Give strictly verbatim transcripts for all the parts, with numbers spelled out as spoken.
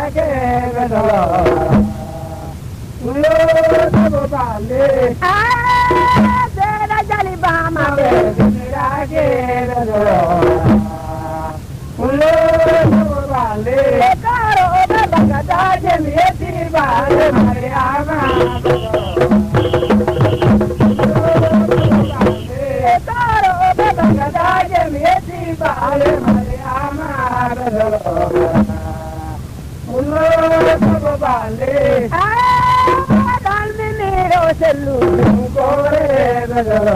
ke bedolo ulo sabo bale ah tera jali bama be dira ke bedolo ulo sabo bale karo be bagada je mieti bale mare ama karo be bagada je mieti bale mare ama bedolo ulo sabo bale ah dalmi mero sellu kore bedolo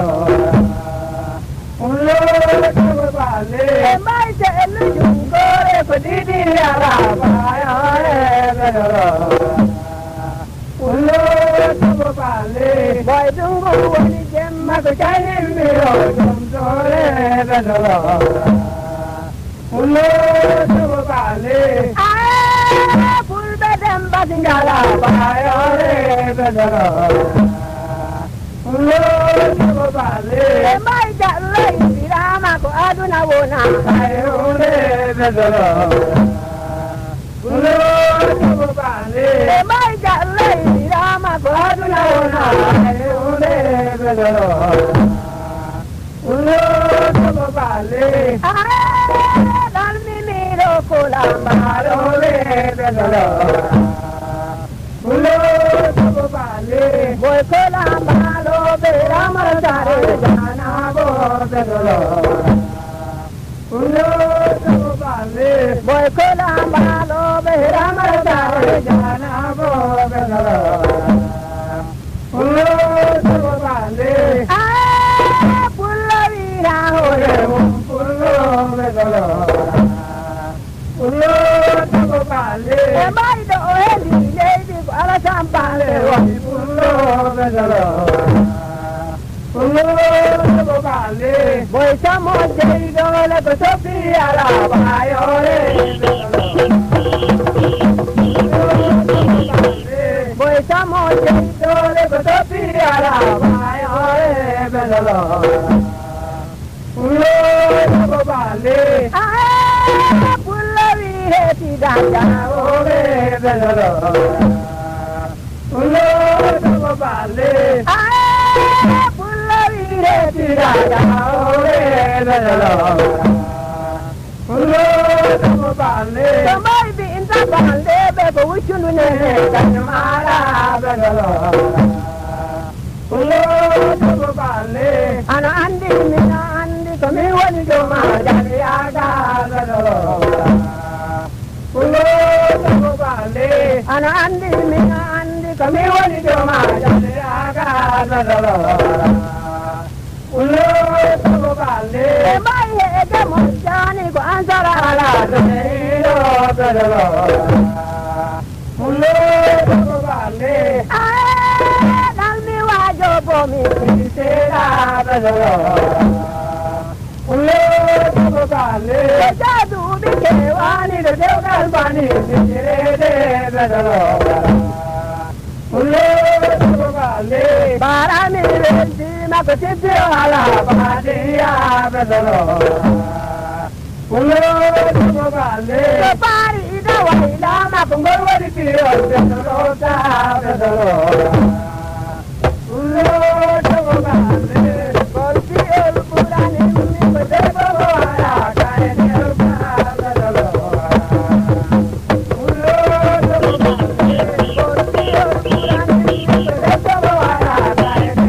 ulo sabo bale mai sellu kore padidi ara paaya bedolo ulo sabo bale boy dungu wani gemma ko chane mero jomsore bedolo ulo sabo bale ah pulbe demba dingala paaya bedolo ulo sabo bale mai jalle birama ko aduna wona ayone bedolo ulo sabo bale mai jalle birama ko aduna wona ayone bedolo ulo sabo bale ah dalmi miro kola maro bedolo ulo sabo bale boy kola malo birama tare jana bo bedolo ulo sabo bale boy kola malo birama tare jana bo bedolo ulo sabo bale ah pullo vira hore pullo bedolo ulo sabo bale mai do eli lady ala champale pullo bedolo ulo sabo bale boy samo jei dole ko sofia la bayore boy samo jei dole ko sofia la bayore bedolo ulo sabo bale ah pullo vi heti danga ore bedolo ulo sabo bale ah pullo vi heti danga ore bedolo ulo sabo bale mai bi inta bale be ko wuchunu ne kanmara bedolo ulo sabo bale ana andi mina andi ko mi woni do ma jali aga bedolo ulo sabo bale ana andi mina andi ko mi woni do ma jali aga bedolo ulo sabo bale mai ege mo jani ko ansara ala do bedolo ulo sabo bale ah dalmi wajo bomi sera bedolo ulo sabo bale jadu bi kewani de dewgal bani sire de bedolo ulo sabo bale barami velti ma ko tibbi ala badiya bedolo ulo sabo bale pari da waila ma ko ngorwadi tiro bedolo ta bedolo ulo sabo bale korti el purani mi bedebo ala kare el bedolo ulo sabo bale korti el purani mi bedebo ala kare el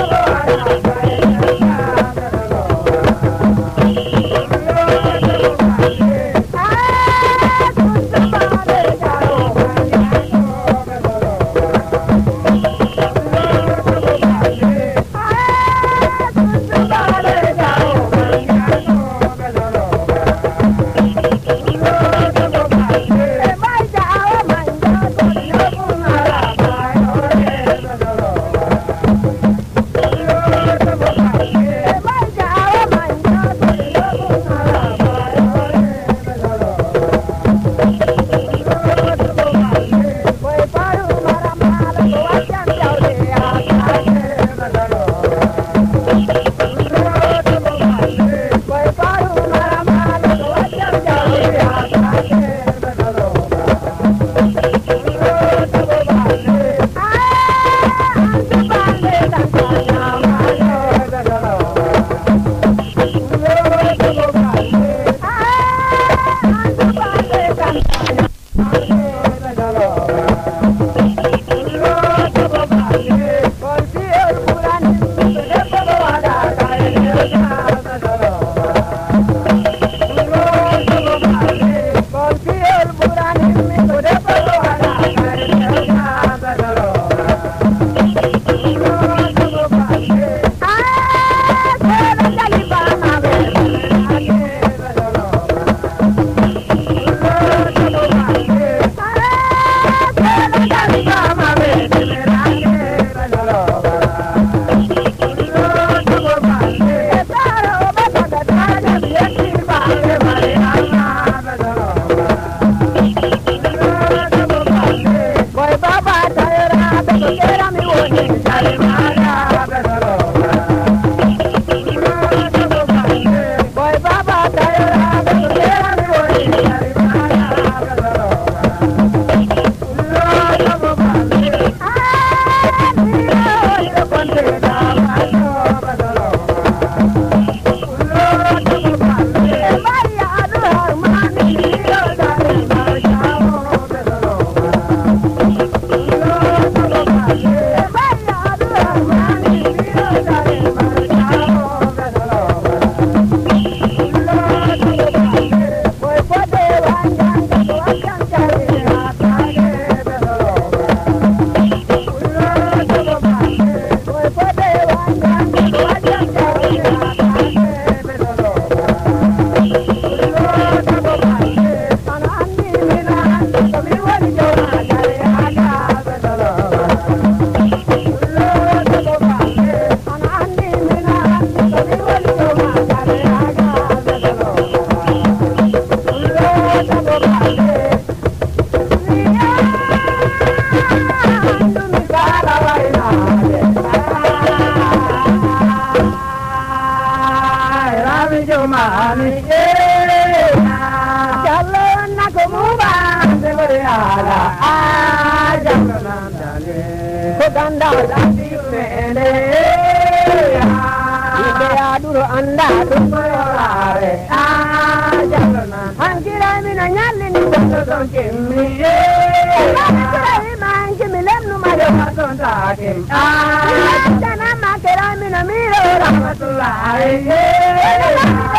bedolo mani jallo na ko muba de ala ah jallo na dale ko ganda dandi mene ide aduro anda dumoyare ah jallo na hankira mina nyalli ni do kimmi eh mangi milenu mare ton takim ah jana makera mina miro rahmatullah